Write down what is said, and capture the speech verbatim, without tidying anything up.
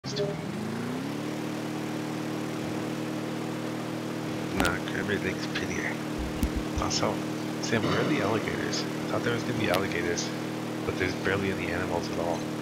Nah, everything's prettier. Also, Sam, where are the alligators? I thought there was gonna be alligators, but there's barely any animals at all.